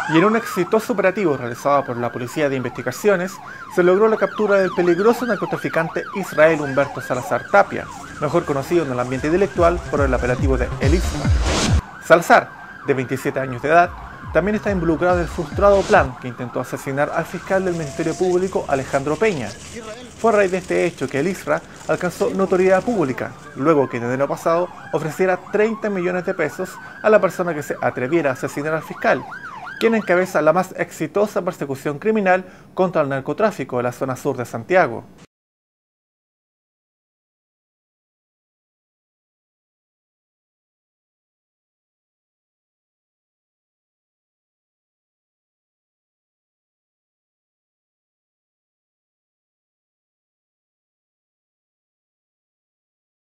Y en un exitoso operativo realizado por la Policía de Investigaciones, se logró la captura del peligroso narcotraficante Israel Humberto Salazar Tapia, mejor conocido en el ambiente intelectual por el apelativo de El Isra. Salazar, de 27 años de edad, también está involucrado en el frustrado plan que intentó asesinar al fiscal del Ministerio Público Alejandro Peña. Fue a raíz de este hecho que el Isra alcanzó notoriedad pública, luego que en enero pasado ofreciera 30 millones de pesos a la persona que se atreviera a asesinar al fiscal, quien encabeza la más exitosa persecución criminal contra el narcotráfico de la zona sur de Santiago.